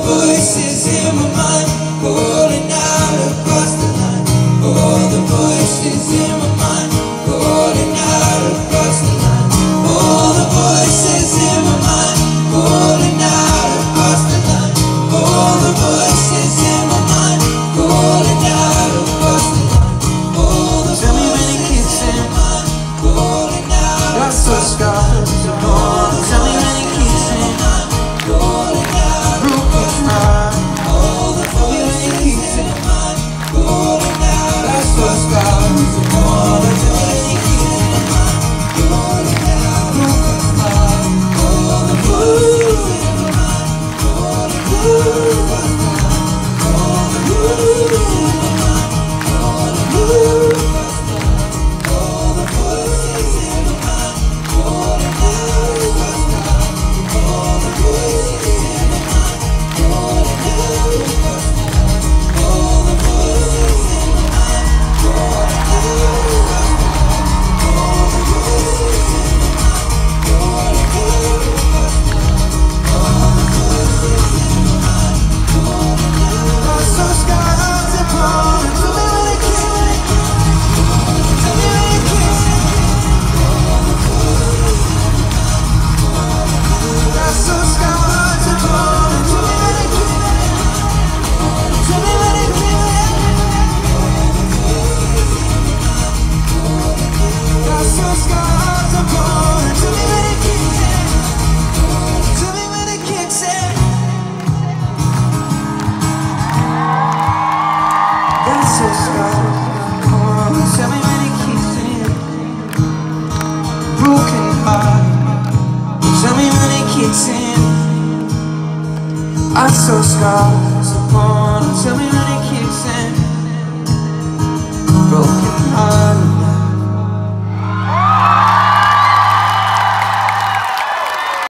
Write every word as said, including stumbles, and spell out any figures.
voices in my mind calling out across the line. All the voices in my mind calling out across the line. All the voices in my mind calling out across the line. All the voices in my mind calling out across the line. All the voices in my mind calling out across the line. Tell me when it kicks in, calling out broken heart. All the voices in my mind calling out. That's what's got all the voices in my mind calling out broken heart. All the voices in my mind calling out. All the voices in my mind calling out. All the voices in my mind calling out. All the voices in my mind calling out. All the voices in my mind calling out. All the voices in my mind calling out. All the voices in my mind calling out. I saw skies upon it. Tell me when it kicks in. Tell me when it kicks in. All the voices in my mind calling out. I saw skies upon it. Tell me when it kicks in. Tell me when it kicks in. All the voices in my mind calling out. I saw skies upon it. Tell me when it kicks in. Tell me when it kicks in. That's so scarred. Tell me when it kicks in. Broken heart. Tell me when it kicks in. I saw scars upon. Tell me when it kicks in. Broken heart.